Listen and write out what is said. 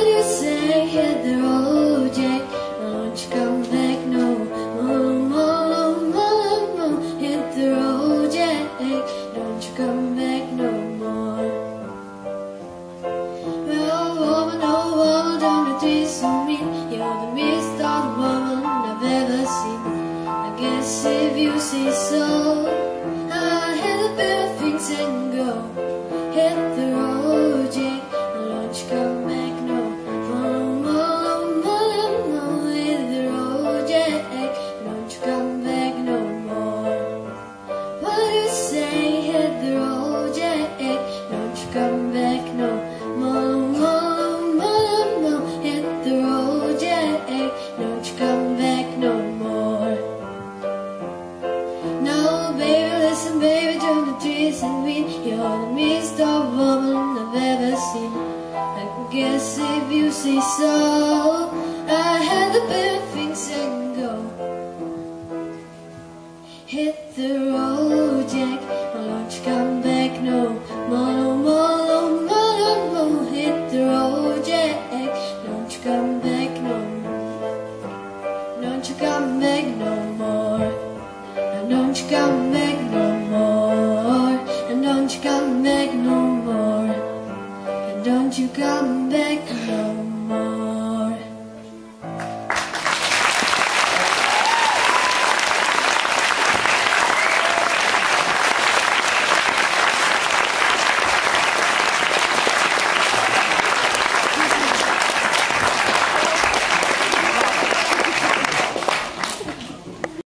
What you say, hit the road, Jack. Won't you come back no more, more, more, more. Hit the road, Jack. Don't you come back no more. Well, woman, oh woman, don't be so mean. You're the best of woman I've ever seen. I guess if you say so, I had a better things and go. Hit the road, Jack. Don't you come back no more, more, more, more. Hit the road, Jack. Don't you come back no more. What do you say? Hit the road, Jack. Don't you come back no more, more, more, more. Hit the road, Jack. Don't you come back no more. No, baby, listen, baby, don't the trees and weed. You're the best of woman I've ever seen. I guess if you say so, I had the better things and go. Hit the road, Jack. Don't you come back no more, no more, no more, no more. Hit the road, Jack. Don't you come back no more. Don't you come back no more. And don't you come back no more. And don't you come back no more. And don't you come back no more.